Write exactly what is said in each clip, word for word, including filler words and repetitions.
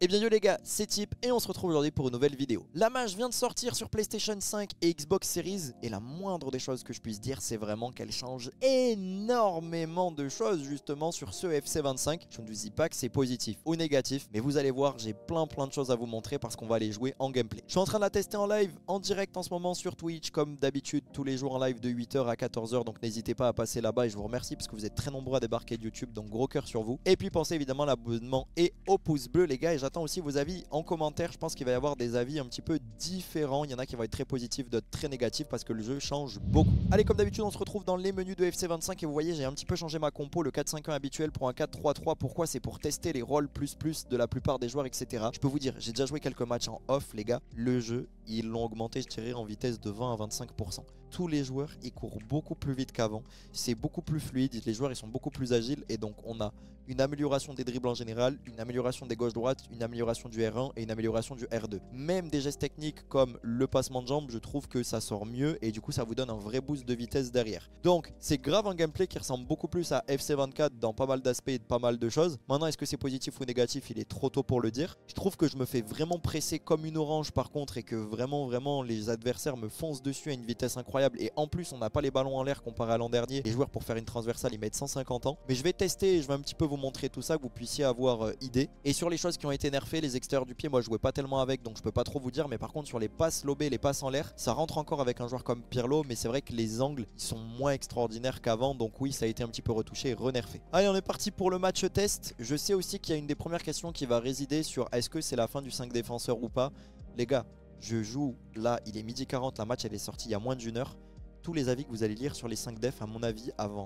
Et bien yo les gars, c'est Tip et on se retrouve aujourd'hui pour une nouvelle vidéo. La mage vient de sortir sur PlayStation cinq et Xbox Series et la moindre des choses que je puisse dire c'est vraiment qu'elle change énormément de choses justement sur ce F C vingt-cinq. Je ne vous dis pas que c'est positif ou négatif, mais vous allez voir, j'ai plein plein de choses à vous montrer parce qu'on va aller jouer en gameplay. Je suis en train de la tester en live, en direct en ce moment sur Twitch comme d'habitude tous les jours en live de huit heures à quatorze heures, donc n'hésitez pas à passer là-bas et je vous remercie parce que vous êtes très nombreux à débarquer de YouTube, donc gros cœur sur vous. Et puis pensez évidemment à l'abonnement et au pouce bleu les gars, et j'attends aussi vos avis en commentaire. Je pense qu'il va y avoir des avis un petit peu différents. Il y en a qui vont être très positifs, d'autres très négatifs parce que le jeu change beaucoup. Allez, comme d'habitude on se retrouve dans les menus de F C vingt-cinq et vous voyez j'ai un petit peu changé ma compo, le quatre cinq un habituel pour un quatre trois trois. Pourquoi? C'est pour tester les rôles plus plus de la plupart des joueurs, etc. Je peux vous dire, j'ai déjà joué quelques matchs en off les gars, le jeu ils l'ont augmenté je dirais en vitesse de vingt à vingt-cinq pour cent. Tous les joueurs ils courent beaucoup plus vite qu'avant, c'est beaucoup plus fluide, les joueurs ils sont beaucoup plus agiles et donc on a une amélioration des dribbles en général, une amélioration des gauche-droite, une amélioration du R un et une amélioration du R deux. Même des gestes techniques comme le passement de jambes, je trouve que ça sort mieux et du coup ça vous donne un vrai boost de vitesse derrière. Donc c'est grave un gameplay qui ressemble beaucoup plus à F C vingt-quatre dans pas mal d'aspects et de pas mal de choses. Maintenant est-ce que c'est positif ou négatif, il est trop tôt pour le dire. Je trouve que je me fais vraiment presser comme une orange par contre et que vraiment vraiment les adversaires me foncent dessus à une vitesse incroyable et en plus on n'a pas les ballons en l'air comparé à l'an dernier. Les joueurs pour faire une transversale ils mettent cent cinquante ans. Mais je vais tester et je vais un petit peu vous montrer tout ça que vous puissiez avoir euh, idée. Et sur les choses qui ont été nerfées, les extérieurs du pied, moi je jouais pas tellement avec donc je peux pas trop vous dire, mais par contre sur les passes lobées, les passes en l'air, ça rentre encore avec un joueur comme Pirlo, mais c'est vrai que les angles ils sont moins extraordinaires qu'avant, donc oui ça a été un petit peu retouché et renerfé. Allez on est parti pour le match test. Je sais aussi qu'il y a une des premières questions qui va résider sur est-ce que c'est la fin du cinq défenseurs ou pas. Les gars, je joue là, il est midi quarante, la match elle est sortie il y a moins d'une heure. Tous les avis que vous allez lire sur les cinq défs à mon avis avant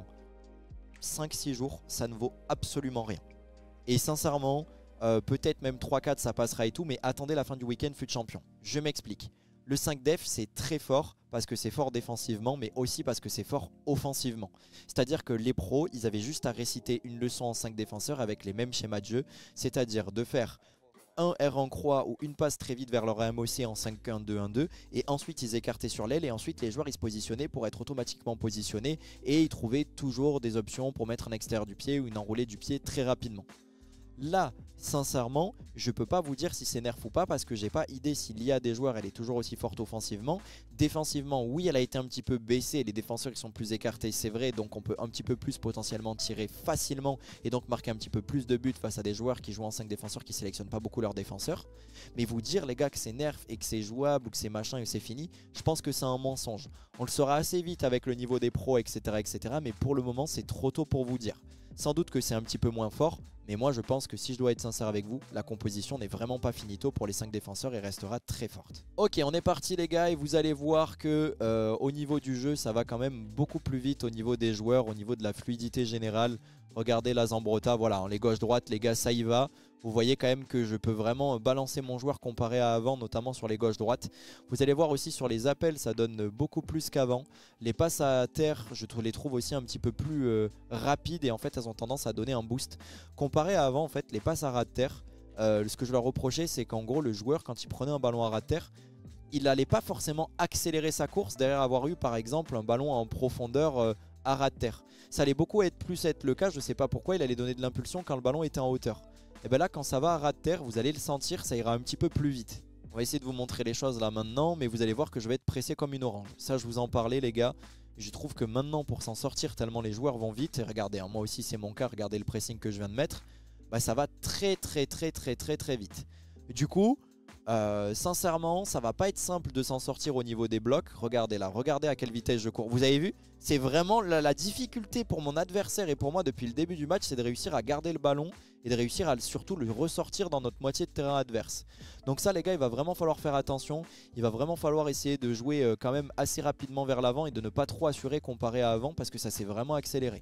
cinq six jours, ça ne vaut absolument rien. Et sincèrement, euh, peut-être même trois quatre ça passera et tout, mais attendez la fin du week-end fut champion. Je m'explique. Le cinq def c'est très fort parce que c'est fort défensivement mais aussi parce que c'est fort offensivement. C'est-à-dire que les pros, ils avaient juste à réciter une leçon en cinq défenseurs avec les mêmes schémas de jeu, c'est-à-dire de faire un R en croix ou une passe très vite vers leur M O C en cinq un deux un deux et ensuite ils écartaient sur l'aile et ensuite les joueurs ils se positionnaient pour être automatiquement positionnés et ils trouvaient toujours des options pour mettre un extérieur du pied ou une enroulée du pied très rapidement. Là, sincèrement, je peux pas vous dire si c'est nerf ou pas parce que j'ai pas idée si l'I A des joueurs elle est toujours aussi forte offensivement. Défensivement, oui, elle a été un petit peu baissée, les défenseurs ils sont plus écartés, c'est vrai, donc on peut un petit peu plus potentiellement tirer facilement et donc marquer un petit peu plus de buts face à des joueurs qui jouent en cinq défenseurs qui sélectionnent pas beaucoup leurs défenseurs. Mais vous dire les gars que c'est nerf et que c'est jouable ou que c'est machin et que c'est fini, je pense que c'est un mensonge. On le saura assez vite avec le niveau des pros, etc, etc, mais pour le moment c'est trop tôt pour vous dire. Sans doute que c'est un petit peu moins fort, mais moi je pense que si je dois être sincère avec vous, la composition n'est vraiment pas finito pour les cinq défenseurs et restera très forte. Ok, on est parti les gars et vous allez voir que euh, au niveau du jeu ça va quand même beaucoup plus vite au niveau des joueurs, au niveau de la fluidité générale. Regardez la Zambrotta, voilà, les gauches-droites les gars ça y va. Vous voyez quand même que je peux vraiment balancer mon joueur comparé à avant, notamment sur les gauches-droites. Vous allez voir aussi sur les appels, ça donne beaucoup plus qu'avant. Les passes à terre, je les trouve aussi un petit peu plus euh, rapides et en fait elles ont tendance à donner un boost. Comparé à avant, en fait, les passes à ras de terre, euh, ce que je leur reprochais, c'est qu'en gros, le joueur, quand il prenait un ballon à ras de terre, il n'allait pas forcément accélérer sa course derrière avoir eu, par exemple, un ballon en profondeur euh, à ras de terre. Ça allait beaucoup être plus être le cas, je ne sais pas pourquoi, il allait donner de l'impulsion quand le ballon était en hauteur. Et bien là, quand ça va à ras de terre, vous allez le sentir, ça ira un petit peu plus vite. On va essayer de vous montrer les choses là maintenant, mais vous allez voir que je vais être pressé comme une orange. Ça, je vous en parlais les gars. Je trouve que maintenant, pour s'en sortir, tellement les joueurs vont vite, et regardez, hein, moi aussi c'est mon cas, regardez le pressing que je viens de mettre, bah, ça va très très très très très très vite. Du coup, euh, sincèrement, ça va pas être simple de s'en sortir au niveau des blocs. Regardez là, regardez à quelle vitesse je cours. Vous avez vu? C'est vraiment la, la difficulté pour mon adversaire et pour moi depuis le début du match, c'est de réussir à garder le ballon et de réussir à surtout le ressortir dans notre moitié de terrain adverse. Donc ça les gars, il va vraiment falloir faire attention. Il va vraiment falloir essayer de jouer euh, quand même assez rapidement vers l'avant et de ne pas trop assurer comparé à avant parce que ça s'est vraiment accéléré.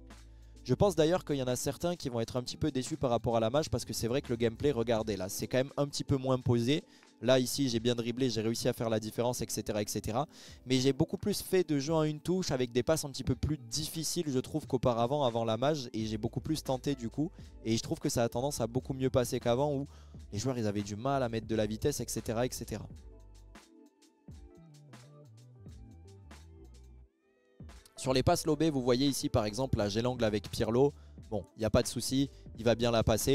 Je pense d'ailleurs qu'il y en a certains qui vont être un petit peu déçus par rapport à la mage parce que c'est vrai que le gameplay, regardez là, c'est quand même un petit peu moins posé. Là ici j'ai bien dribblé, j'ai réussi à faire la différence, etc, etc. Mais j'ai beaucoup plus fait de jeu en une touche avec des passes un petit peu plus difficiles je trouve qu'auparavant avant la mage. Et j'ai beaucoup plus tenté du coup. Et je trouve que ça a tendance à beaucoup mieux passer qu'avant où les joueurs ils avaient du mal à mettre de la vitesse, etc, etc. Sur les passes lobées, vous voyez ici par exemple, là j'ai l'angle avec Pirlo. Bon, il n'y a pas de souci, il va bien la passer.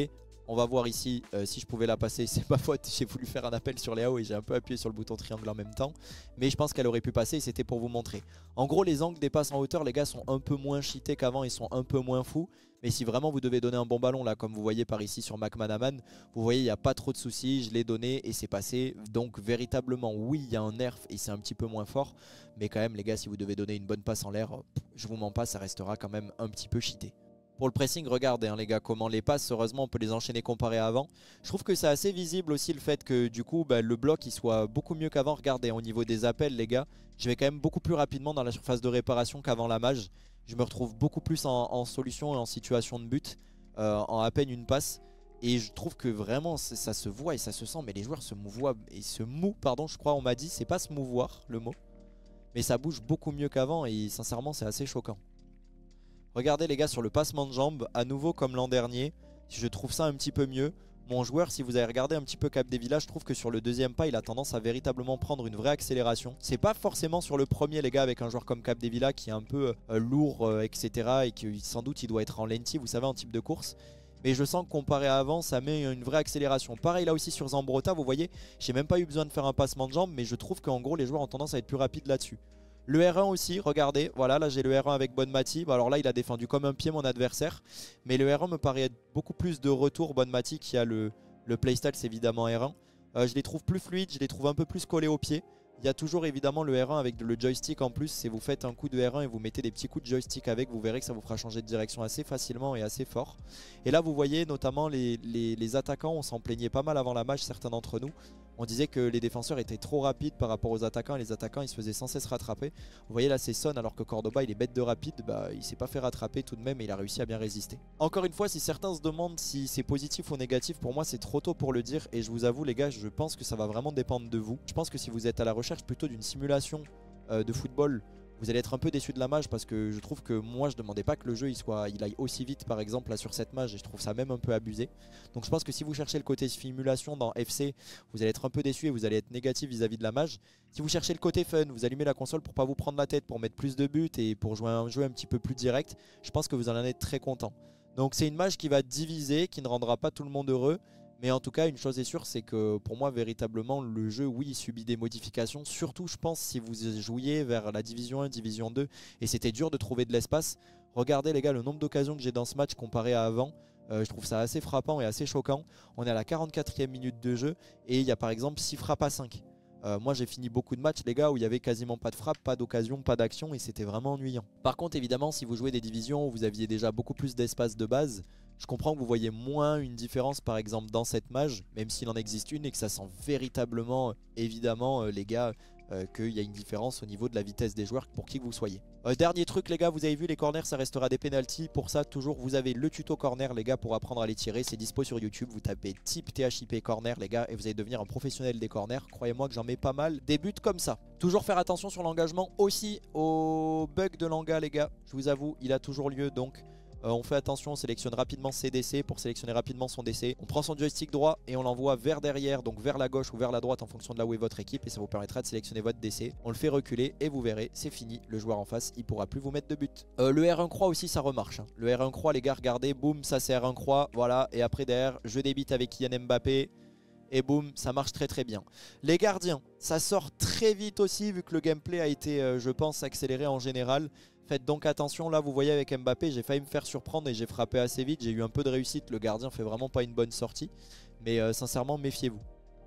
On va voir ici euh, si je pouvais la passer. C'est ma faute, j'ai voulu faire un appel sur Léo et j'ai un peu appuyé sur le bouton triangle en même temps. Mais je pense qu'elle aurait pu passer et c'était pour vous montrer. En gros, les angles des passes en hauteur, les gars, sont un peu moins cheatés qu'avant. Ils sont un peu moins fous. Mais si vraiment vous devez donner un bon ballon, là, comme vous voyez par ici sur McManaman, vous voyez, il n'y a pas trop de soucis. Je l'ai donné et c'est passé. Donc, véritablement, oui, il y a un nerf et c'est un petit peu moins fort. Mais quand même, les gars, si vous devez donner une bonne passe en l'air, je vous mens pas, ça restera quand même un petit peu cheaté. Pour le pressing, regardez hein, les gars, comment les passes, heureusement on peut les enchaîner comparé à avant. Je trouve que c'est assez visible aussi le fait que du coup bah, le bloc il soit beaucoup mieux qu'avant. Regardez au niveau des appels les gars, je vais quand même beaucoup plus rapidement dans la surface de réparation qu'avant la mage. Je me retrouve beaucoup plus en, en solution et en situation de but, euh, en à peine une passe. Et je trouve que vraiment ça se voit et ça se sent, mais les joueurs se mouvoient et se mouent, pardon je crois on m'a dit, c'est pas se mouvoir le mot. Mais ça bouge beaucoup mieux qu'avant et sincèrement c'est assez choquant. Regardez les gars sur le passement de jambes, à nouveau comme l'an dernier, je trouve ça un petit peu mieux. Mon joueur, si vous avez regardé un petit peu Capdevila, je trouve que sur le deuxième pas, il a tendance à véritablement prendre une vraie accélération. C'est pas forcément sur le premier les gars avec un joueur comme Capdevila qui est un peu euh, lourd, euh, et cetera. Et que sans doute il doit être en lentille, vous savez, en type de course. Mais je sens que comparé à avant, ça met une vraie accélération. Pareil là aussi sur Zambrotta, vous voyez, j'ai même pas eu besoin de faire un passement de jambes, mais je trouve qu'en gros les joueurs ont tendance à être plus rapides là-dessus. Le R un aussi, regardez, voilà, là j'ai le R un avec Bonmati. Bon, alors là, il a défendu comme un pied mon adversaire. Mais le R un me paraît être beaucoup plus de retour. Bonmati qui a le, le playstyle, c'est évidemment R un. Euh, je les trouve plus fluides, je les trouve un peu plus collés au pied. Il y a toujours évidemment le R un avec le joystick en plus. Si vous faites un coup de R un et vous mettez des petits coups de joystick avec, vous verrez que ça vous fera changer de direction assez facilement et assez fort. Et là, vous voyez notamment les, les, les attaquants, on s'en plaignait pas mal avant la match, certains d'entre nous. On disait que les défenseurs étaient trop rapides par rapport aux attaquants et les attaquants ils se faisaient sans cesse rattraper. Vous voyez là c'est Son alors que Cordoba il est bête de rapide, bah, il s'est pas fait rattraper tout de même et il a réussi à bien résister. Encore une fois, si certains se demandent si c'est positif ou négatif, pour moi c'est trop tôt pour le dire et je vous avoue les gars, je pense que ça va vraiment dépendre de vous. Je pense que si vous êtes à la recherche plutôt d'une simulation euh, de football, vous allez être un peu déçu de la mage parce que je trouve que moi je demandais pas que le jeu il, soit, il aille aussi vite par exemple là sur cette mage et je trouve ça même un peu abusé. Donc je pense que si vous cherchez le côté simulation dans F C, vous allez être un peu déçu et vous allez être négatif vis-à-vis de la mage. Si vous cherchez le côté fun, vous allumez la console pour pas vous prendre la tête, pour mettre plus de buts et pour jouer un jeu un petit peu plus direct, je pense que vous allez en être très content. Donc c'est une mage qui va diviser, qui ne rendra pas tout le monde heureux. Mais en tout cas, une chose est sûre, c'est que pour moi, véritablement, le jeu, oui, il subit des modifications. Surtout, je pense, si vous jouiez vers la Division un, Division deux, et c'était dur de trouver de l'espace. Regardez, les gars, le nombre d'occasions que j'ai dans ce match comparé à avant. Euh, je trouve ça assez frappant et assez choquant. On est à la quarante-quatrième minute de jeu, et il y a par exemple six frappes à cinq. Euh, moi j'ai fini beaucoup de matchs les gars où il y avait quasiment pas de frappe, pas d'occasion, pas d'action et c'était vraiment ennuyant. Par contre évidemment si vous jouez des divisions où vous aviez déjà beaucoup plus d'espace de base, je comprends que vous voyez moins une différence par exemple dans cette mage, même s'il en existe une et que ça sent véritablement évidemment euh, les gars euh, qu'il y a une différence au niveau de la vitesse des joueurs pour qui que vous soyez. Euh, dernier truc les gars, vous avez vu les corners ça restera des pénaltys. Pour ça toujours vous avez le tuto corner les gars pour apprendre à les tirer. C'est dispo sur YouTube, vous tapez type T H I P corner les gars et vous allez devenir un professionnel des corners. Croyez-moi que j'en mets pas mal des buts comme ça. Toujours faire attention sur l'engagement aussi au bug de l'anga les gars. Je vous avoue il a toujours lieu donc Euh, on fait attention, on sélectionne rapidement ses D C pour sélectionner rapidement son D C. On prend son joystick droit et on l'envoie vers derrière, donc vers la gauche ou vers la droite en fonction de là où est votre équipe et ça vous permettra de sélectionner votre D C. On le fait reculer et vous verrez, c'est fini, le joueur en face, il pourra plus vous mettre de but. Euh, le R un croix aussi ça remarche. Hein. Le R un croix les gars, regardez, boum, ça c'est R un croix, voilà, et après derrière, je débite avec Kylian Mbappé. Et boum, ça marche très très bien. Les gardiens, ça sort très vite aussi vu que le gameplay a été, euh, je pense, accéléré en général. Faites donc attention, là vous voyez avec Mbappé, j'ai failli me faire surprendre et j'ai frappé assez vite. J'ai eu un peu de réussite, le gardien fait vraiment pas une bonne sortie. Mais euh, sincèrement, méfiez-vous.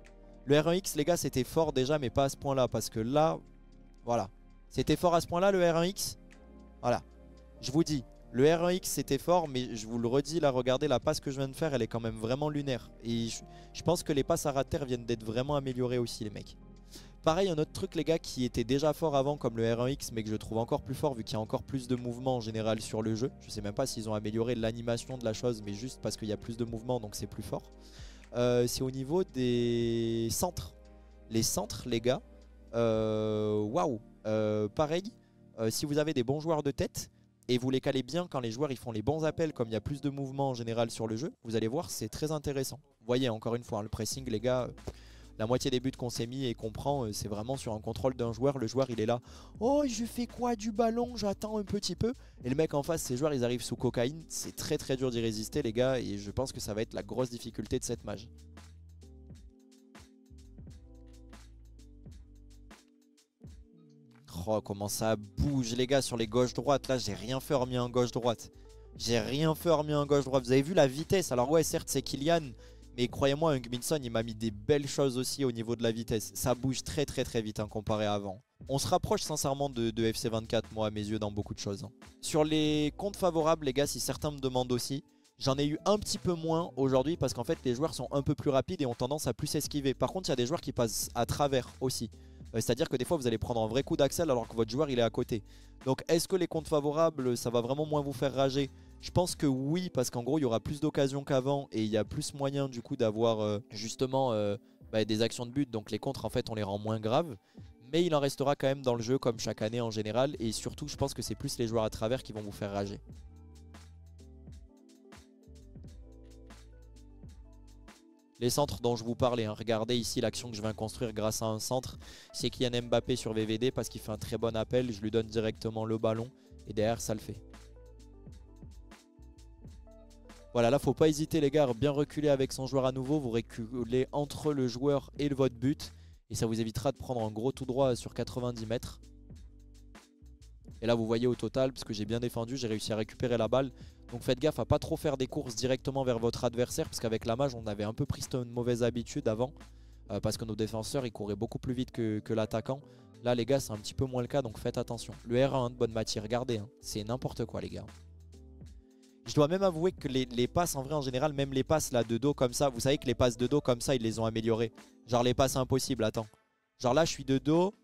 Le R un X, les gars, c'était fort déjà, mais pas à ce point-là. Parce que là, voilà. C'était fort à ce point-là, le R un X. Voilà. Je vous dis, le R un X c'était fort, mais je vous le redis, là regardez la passe que je viens de faire, elle est quand même vraiment lunaire. Et je, je pense que les passes à ras de terre viennent d'être vraiment améliorées aussi les mecs. Pareil, un autre truc les gars qui était déjà fort avant comme le R un X mais que je trouve encore plus fort vu qu'il y a encore plus de mouvement en général sur le jeu. Je sais même pas s'ils ont amélioré l'animation de la chose mais juste parce qu'il y a plus de mouvement donc c'est plus fort. Euh, c'est au niveau des centres. Les centres les gars, waouh wow. euh, Pareil, euh, si vous avez des bons joueurs de tête et vous les calez bien quand les joueurs ils font les bons appels comme il y a plus de mouvement en général sur le jeu, vous allez voir c'est très intéressant. Vous voyez encore une fois hein, le pressing les gars... La moitié des buts qu'on s'est mis et qu'on prend, euh, c'est vraiment sur un contrôle d'un joueur. Le joueur il est là, oh je fais quoi du ballon, j'attends un petit peu. Et le mec en face, ces joueurs ils arrivent sous cocaïne. C'est très très dur d'y résister les gars. Et je pense que ça va être la grosse difficulté de cette mage. Oh comment ça bouge les gars sur les gauche-droite. Là j'ai rien fait hormis en gauche-droite. J'ai rien fait hormis en gauche-droite. Vous avez vu la vitesse. Alors ouais certes c'est Kylian. Mais croyez-moi, Heung-min Son, il m'a mis des belles choses aussi au niveau de la vitesse. Ça bouge très très très vite hein, comparé à avant. On se rapproche sincèrement de, de F C vingt-quatre, moi à mes yeux, dans beaucoup de choses. Hein. Sur les comptes favorables, les gars, si certains me demandent aussi, j'en ai eu un petit peu moins aujourd'hui parce qu'en fait, les joueurs sont un peu plus rapides et ont tendance à plus esquiver. Par contre, il y a des joueurs qui passent à travers aussi. Euh, C'est-à-dire que des fois, vous allez prendre un vrai coup d'axel alors que votre joueur, il est à côté. Donc, est-ce que les comptes favorables, ça va vraiment moins vous faire rager ? Je pense que oui, parce qu'en gros, il y aura plus d'occasions qu'avant et il y a plus moyen du coup d'avoir euh, justement euh, bah, des actions de but. Donc les contres, en fait, on les rend moins graves. Mais il en restera quand même dans le jeu comme chaque année en général. Et surtout, je pense que c'est plus les joueurs à travers qui vont vous faire rager. Les centres dont je vous parlais, hein. Regardez ici l'action que je viens construire grâce à un centre. C'est Kylian Mbappé sur V V D parce qu'il fait un très bon appel. Je lui donne directement le ballon et derrière, ça le fait. Voilà, là, faut pas hésiter les gars, bien reculer avec son joueur à nouveau. Vous reculez entre le joueur et le votre but. Et ça vous évitera de prendre un gros tout droit sur quatre-vingt-dix mètres. Et là, vous voyez au total, parce que j'ai bien défendu, j'ai réussi à récupérer la balle. Donc faites gaffe à pas trop faire des courses directement vers votre adversaire. Parce qu'avec la mage, on avait un peu pris cette mauvaise habitude avant. Euh, parce que nos défenseurs, ils couraient beaucoup plus vite que, que l'attaquant. Là, les gars, c'est un petit peu moins le cas, donc faites attention. Le R un hein, de bonne matière, regardez, hein, c'est n'importe quoi les gars. Je dois même avouer que les, les passes en vrai en général, même les passes là de dos comme ça, vous savez que les passes de dos comme ça ils les ont améliorées. Genre les passes impossibles, attends. Genre là je suis de dos.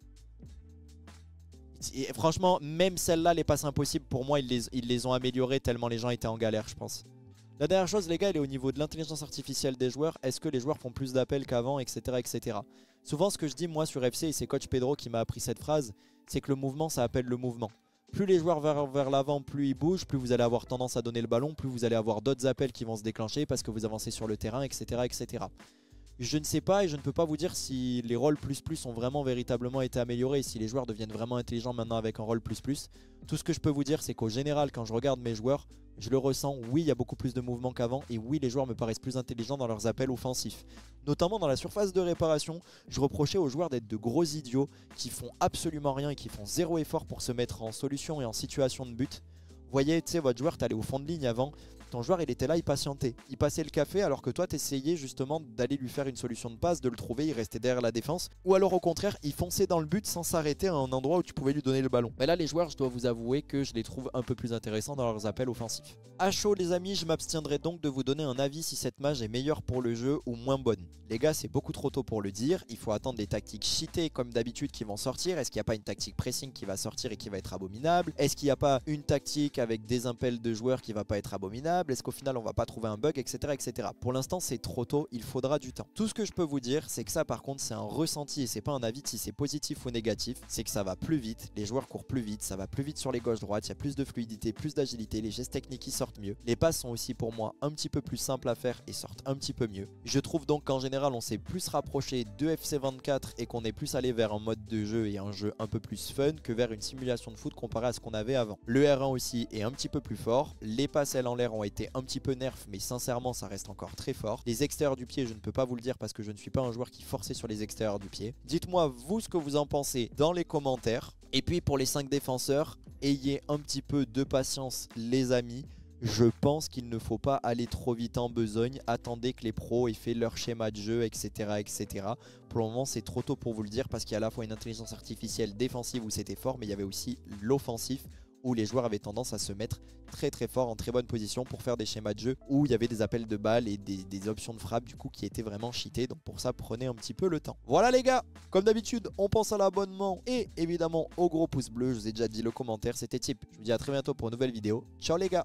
Et franchement même celles-là les passes impossibles pour moi ils les, ils les ont améliorées tellement les gens étaient en galère je pense. La dernière chose les gars elle est au niveau de l'intelligence artificielle des joueurs. Est-ce que les joueurs font plus d'appels qu'avant etc, etc. Souvent ce que je dis moi sur F C et c'est coach Pedro qui m'a appris cette phrase, c'est que le mouvement ça appelle le mouvement. Plus les joueurs vers, vers l'avant, plus ils bougent, plus vous allez avoir tendance à donner le ballon, plus vous allez avoir d'autres appels qui vont se déclencher parce que vous avancez sur le terrain, et cetera, et cetera. Je ne sais pas et je ne peux pas vous dire si les rôles plus plus ont vraiment véritablement été améliorés, si les joueurs deviennent vraiment intelligents maintenant avec un rôle plus plus. Tout ce que je peux vous dire, c'est qu'au général, quand je regarde mes joueurs, je le ressens, oui, il y a beaucoup plus de mouvements qu'avant et oui, les joueurs me paraissent plus intelligents dans leurs appels offensifs. Notamment dans la surface de réparation, je reprochais aux joueurs d'être de gros idiots qui font absolument rien et qui font zéro effort pour se mettre en solution et en situation de but. Vous voyez, tu sais, votre joueur, t'allais au fond de ligne avant. Ton joueur, il était là, il patientait. Il passait le café alors que toi, t'essayais justement d'aller lui faire une solution de passe, de le trouver, il restait derrière la défense. Ou alors au contraire, il fonçait dans le but sans s'arrêter à un endroit où tu pouvais lui donner le ballon. Mais là, les joueurs, je dois vous avouer que je les trouve un peu plus intéressants dans leurs appels offensifs. À chaud, les amis, je m'abstiendrai donc de vous donner un avis si cette mage est meilleure pour le jeu ou moins bonne. Les gars, c'est beaucoup trop tôt pour le dire. Il faut attendre des tactiques cheatées comme d'habitude qui vont sortir. Est-ce qu'il n'y a pas une tactique pressing qui va sortir et qui va être abominable? Est-ce qu'il n'y a pas une tactique avec des impels de joueurs qui va pas être abominable? Est-ce qu'au final, on va pas trouver un bug, et cetera, et cetera. Pour l'instant, c'est trop tôt. Il faudra du temps. Tout ce que je peux vous dire, c'est que ça, par contre, c'est un ressenti et c'est pas un avis de si c'est positif ou négatif. C'est que ça va plus vite. Les joueurs courent plus vite. Ça va plus vite sur les gauches-droites. Il y a plus de fluidité, plus d'agilité. Les gestes techniques qui sortent mieux. Les passes sont aussi pour moi un petit peu plus simples à faire et sortent un petit peu mieux. Je trouve donc qu'en général, on s'est plus rapproché de F C vingt-quatre et qu'on est plus allé vers un mode de jeu et un jeu un peu plus fun que vers une simulation de foot comparé à ce qu'on avait avant. Le R un aussi est un petit peu plus fort. Les passes en l'air ont été un petit peu nerf, mais sincèrement, ça reste encore très fort. Les extérieurs du pied, je ne peux pas vous le dire parce que je ne suis pas un joueur qui forçait sur les extérieurs du pied. Dites-moi, vous, ce que vous en pensez dans les commentaires. Et puis, pour les cinq défenseurs, ayez un petit peu de patience, les amis. Je pense qu'il ne faut pas aller trop vite en besogne. Attendez que les pros aient fait leur schéma de jeu, et cetera, et cetera. Pour le moment, c'est trop tôt pour vous le dire parce qu'il y a à la fois une intelligence artificielle défensive où c'était fort, mais il y avait aussi l'offensif où les joueurs avaient tendance à se mettre très très fort en très bonne position pour faire des schémas de jeu où il y avait des appels de balles et des, des options de frappe du coup qui étaient vraiment cheatées. Donc pour ça, prenez un petit peu le temps. Voilà les gars, comme d'habitude, on pense à l'abonnement et évidemment au gros pouce bleu. Je vous ai déjà dit le commentaire, c'était Type. Je vous dis à très bientôt pour une nouvelle vidéo. Ciao les gars.